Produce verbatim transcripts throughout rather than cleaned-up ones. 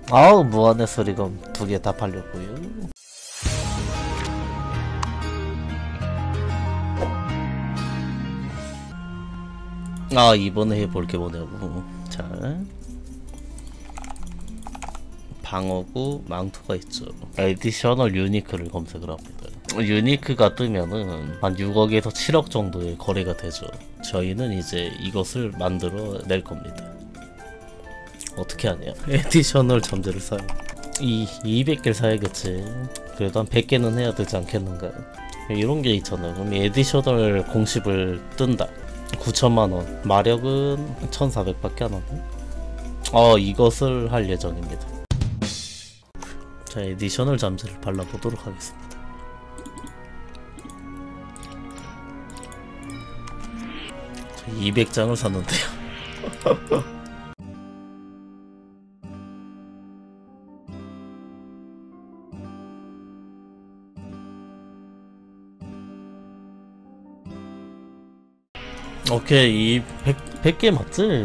아우 무한의 소리검 두 개 다 팔렸고요. 아 이번에 해볼 게 뭐냐고. 자 방어구 망토가 있죠. 에디셔널 유니크를 검색을 합니다. 유니크가 뜨면은 한 육억에서 칠억 정도의 거래가 되죠. 저희는 이제 이것을 만들어 낼 겁니다. 어떻게 하냐? 에디셔널 잠재를 사요. 이 이백 개를 사야겠지. 그래도 한 백 개는 해야 되지 않겠는가. 이런 게 있잖아. 그럼 에디셔널 공십을 뜬다. 구천만 원. 마력은 천사백 밖에 안 하네. 어 이것을 할 예정입니다. 자 에디셔널 잠재를 발라보도록 하겠습니다. 자, 이백 장을 샀는데요. 오케이 이 백 개 맞지?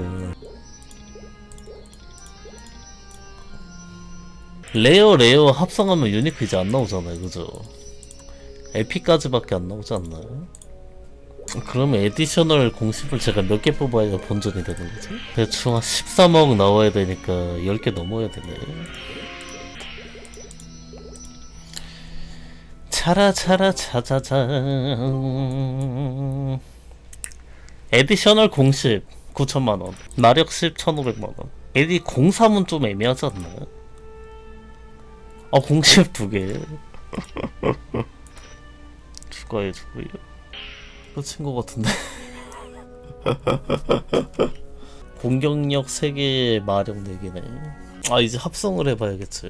레어 레어 합성하면 유니크 이제 안 나오잖아요 그죠? 에피까지밖에 안 나오지 않나요? 그러면 에디셔널 공십을 제가 몇 개 뽑아야 본전이 되는 거지? 대충 한 십삼억 나와야 되니까 열 개 넘어야 되네. 차라차라 차자자. 에디셔널 공십 구천만 원, 마력 십 천오백만 원. 에디 공삼은 좀 애매하지 않나요? 아 공십 두 개. 추가해주고요. 끝인 것 같은데. 공격력 세 개, 마력 네 개네. 아 이제 합성을 해봐야겠지.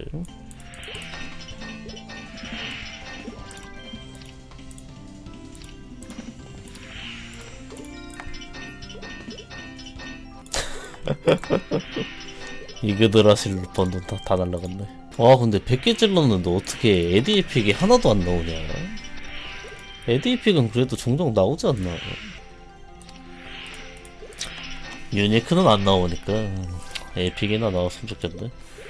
이그들 하실 번도 다, 다 날라갔네. 와 근데 백 개 찔렀는데 어떻게 에디이픽이 하나도 안 나오냐. 에디이픽은 그래도 종종 나오지 않나. 유니크는 안 나오니까 에픽이나 나왔으면 좋겠네.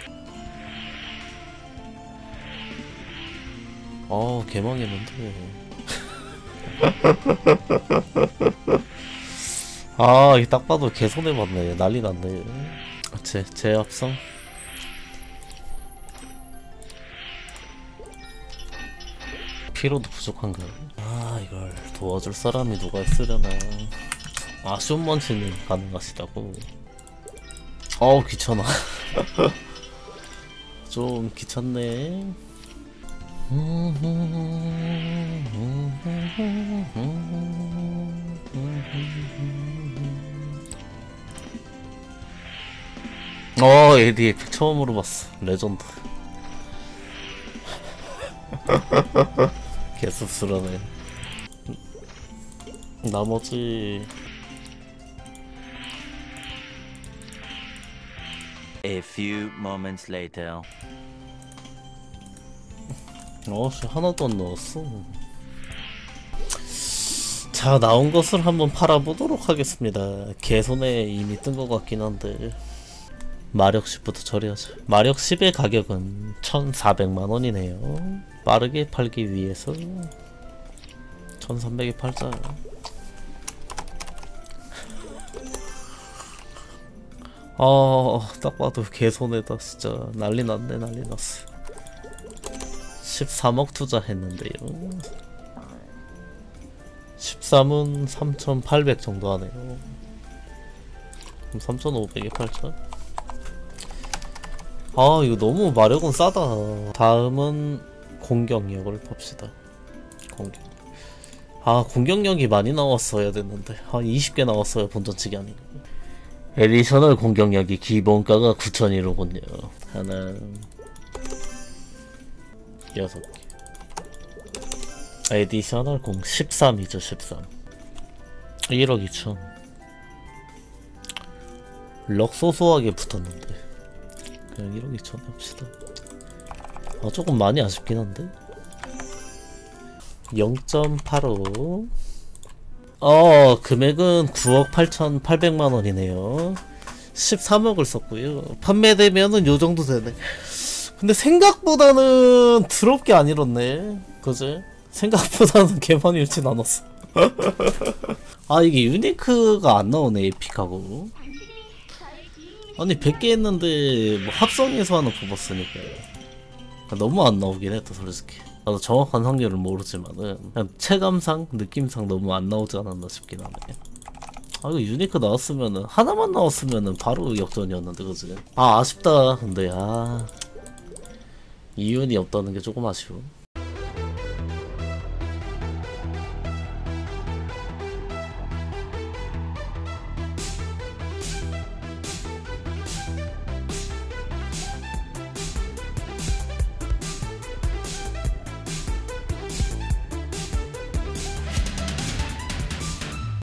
아 개망했는데. 아 이게 딱 봐도 개 손해봤네. 난리 났네. 제, 재합성 피로도 부족한가요? 아 이걸 도와줄 사람이 누가 있으려나. 아 쇼먼치님 가능하시다고? 어우 귀찮아. 좀 귀찮네. 어 에디에픽 처음으로 봤어. 레전드. 개씁쓸하네. 나머지 A few moments later. 어씨 하나도 안 넣었어. 자 나온 것을 한번 팔아보도록 하겠습니다. 개손에 이미 뜬 것 같긴 한데 마력 십부터 처리하자. 마력 십의 가격은 천사백만 원이네요. 빠르게 팔기 위해서 천삼백에 팔자. 아, 딱 봐도 개손해다. 진짜 난리 났네. 난리 났어. 십삼억 투자했는데요. 십삼은 삼천팔백 정도 하네요. 그럼 삼천오백에 팔자. 아 이거 너무 마력은 싸다. 다음은 공격력을 봅시다. 공격. 아 공격력이 많이 나왔어야 됐는데 한 이십 개 나왔어요. 본전치기 아니고. 에디셔널 공격력이 기본가가 구천이로군요. 하나 여섯 개. 에디셔널 공 십삼이죠. 십삼. 일억 이천. 럭 소소하게 붙었는데 그냥 일억 이천 합시다. 아 조금 많이 아쉽긴 한데. 영 점 팔오. 어 금액은 구억 팔천팔백만 원이네요 십삼억을 썼고요. 판매되면은 요 정도 되네. 근데 생각보다는 드럽게 안 잃었네. 그지? 생각보다는 개 많이 잃진 않았어. 아 이게 유니크가 안 나오네. 에픽하고. 아니 백 개 했는데 뭐 합성해서 하나 뽑았으니까 너무 안 나오긴 했다 솔직히. 나도 정확한 확률은 모르지만은 그냥 체감상 느낌상 너무 안 나오지 않았나 싶긴 하네. 아 이거 유니크 나왔으면은 하나만 나왔으면은 바로 역전이었는데 그지? 아 아쉽다. 근데 아 이윤이 없다는 게 조금 아쉬워.